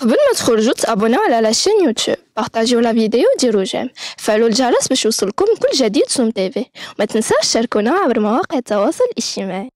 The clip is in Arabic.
قبل ما تخرجوا تابوناو على لاشين يوتيوب، بارطاجيو لا فيديو وديروا جيم، فعلوا الجرس باش يوصلكم كل جديد سوم تيفي، وما تنساش تشاركونا عبر مواقع التواصل الاجتماعي.